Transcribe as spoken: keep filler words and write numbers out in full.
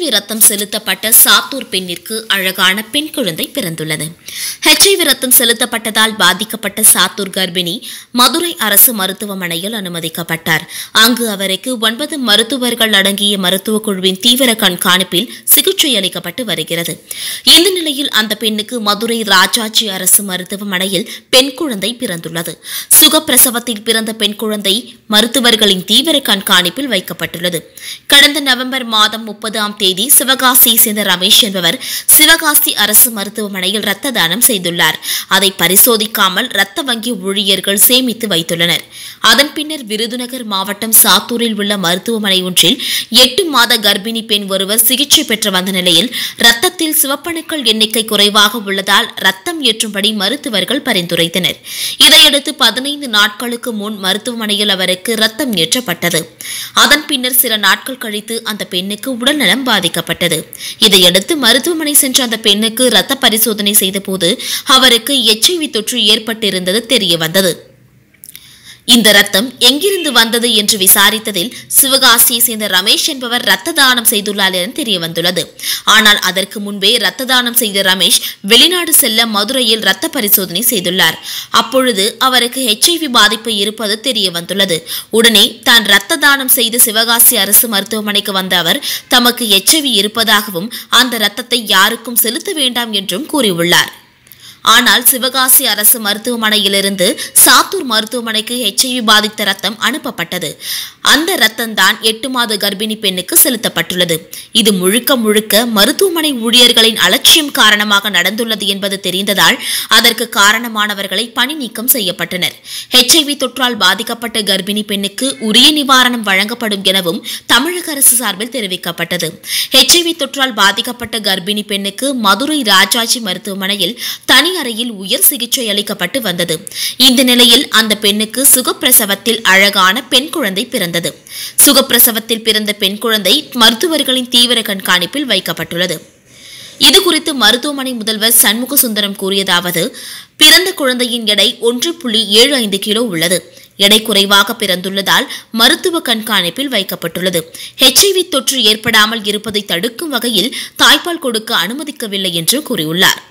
HIV ரத்தம் செலுத்தப்பட்ட சாத்தூர் பெண்ணிற்கு அழகான பெண் குழந்தை பிறந்துள்ளது. ஹெச்ஐவி ரத்தம் செலுத்தப்பட்டதால் பாதிக்கப்பட்ட சாத்தூர் கர்ப்பிணி மதுரை அரசு மருத்துவமனையில் அனுமதிக்கப்பட்டார். அங்கு அவருக்கு ஒன்பது மருத்துவர்கள் அடங்கிய மருத்துவ குழுவின் தீவிர கண்காணிப்பில் சிகிச்சை அளிக்கப்பட்டு வருகிறது. இந்த நிலையில் அந்த பெண்ணுக்கு மதுரை ராஜாஜி அரசு மருத்துவமனையில் பெண் குழந்தை பிறந்துள்ளது. சுகப்பிரசவத்தில் பிறந்த பெண் குழந்தை மருத்துவர்களின் தீவிர கண்காணிப்பில் வைக்கப்பட்டுள்ளது. கடந்த நவம்பர் மாதம் முப்பதாம் தேதி சிவகாசியை சேர்ந்த ரமேஷ் என்பவர் சிவகாசி அரசு மருத்துவமனையில் இரத்த தானம் செய்துள்ளார். அதை பரிசோதிக்காமல் இரத்த வங்கி ஊழியர்கள் சேமித்து வைத்துள்ளனர். அதன் பின்னர் விருதுநகர் மாவட்டம் சாத்தூரில் உள்ள மருத்துவமனை ஒன்றில் எட்டு மாத கர்ப்பிணி பெண் ஒருவர் சிகிச்சை பெற்று வந்த நிலையில் ரத்தத்தில் சிவப்பணுக்கள் எண்ணிக்கை குறைவாக உள்ளதால் ரத்தம் ஏற்றும்படி மருத்துவர்கள் பரிந்துரைத்தனர். இதையடுத்து பதினைந்து நாட்களுக்கு முன் மருத்துவமனையில் அவருக்கு ரத்தம் ஏற்றப்பட்டது. அதன் பின்னர் சில நாட்கள் கழித்து அந்த பெண்ணுக்கு உடல்நலம் பாதிக்கப்பட்டது. இதையடுத்து மருத்துவமனை சென்ற அந்த பெண்ணுக்கு இரத்த பரிசோதனை செய்தபோது அவருக்கு எச்ஐவி தொற்று ஏற்பட்டிருந்தது தெரியவந்தது. இந்த ரத்தம் எங்கிருந்து வந்தது என்று விசாரித்ததில் சிவகாசியை சேர்ந்த ரமேஷ் என்பவர் ரத்த தானம் செய்துள்ளார் என தெரியவந்துள்ளது. ஆனால் அதற்கு முன்பே ரத்த தானம் செய்த ரமேஷ் வெளிநாடு செல்ல மதுரையில் ரத்த பரிசோதனை செய்துள்ளார். அப்பொழுது அவருக்கு ஹெச்ஐவி பாதிப்பு இருப்பது தெரியவந்துள்ளது. உடனே தான் ரத்த தானம் செய்து சிவகாசி அரசு மருத்துவமனைக்கு வந்த அவர் தமக்கு ஹெச்ஐவி இருப்பதாகவும் அந்த ரத்தத்தை யாருக்கும் செலுத்த வேண்டாம் என்றும் கூறியுள்ளார். ஆனால் சிவகாசி அரசு மருத்துவமனையிலிருந்து சாத்தூர் மருத்துவமனைக்கு ஹெச்ஐவி பாதித்த ரத்தம் அனுப்பப்பட்டது. அந்த ரத்தம் தான் எட்டு மாத கர்ப்பிணி பெண்ணுக்கு செலுத்தப்பட்டுள்ளது. இது முழுக்க முழுக்க மருத்துவமனை ஊழியர்களின் அலட்சியம் காரணமாக நடந்துள்ளது என்பது தெரிந்ததால் அதற்கு காரணமானவர்களை பணி நீக்கம் செய்யப்பட்டனர். ஹெச்ஐவி தொற்றால் பாதிக்கப்பட்ட கர்ப்பிணி பெண்ணுக்கு உரிய நிவாரணம் வழங்கப்படும் எனவும் தமிழக அரசு சார்பில் தெரிவிக்கப்பட்டது. ஹெச்ஐவி தொற்றால் பாதிக்கப்பட்ட கர்ப்பிணி பெண்ணுக்கு மதுரை ராஜாஜி மருத்துவமனையில் தனி அறையில் உயர் சிகிச்சை அளிக்கப்பட்டு வந்தது. இந்த நிலையில் அந்த பெண்ணுக்கு சுகப்பிரசவத்தில் அழகான பெண் குழந்தை பிறந்தது. சுகப்பிரசவத்தில் பிறந்த பெண் குழந்தை மருத்துவர்களின் தீவிர கண்காணிப்பில் வைக்கப்பட்டுள்ளது. இதுகுறித்து மருத்துவமனை முதல்வர் சண்முக சுந்தரம் கூறியதாவது, பிறந்த குழந்தையின் எடை ஒன்று புள்ளி ஏழு ஐந்து கிலோ உள்ளது. எடை குறைவாக பிறந்துள்ளதால் மருத்துவ கண்காணிப்பில் வைக்கப்பட்டுள்ளது. ஹெச்ஐவி தொற்று ஏற்படாமல் இருப்பதை தடுக்கும் வகையில் தாய்ப்பால் கொடுக்க அனுமதிக்கவில்லை என்று கூறியுள்ளார்.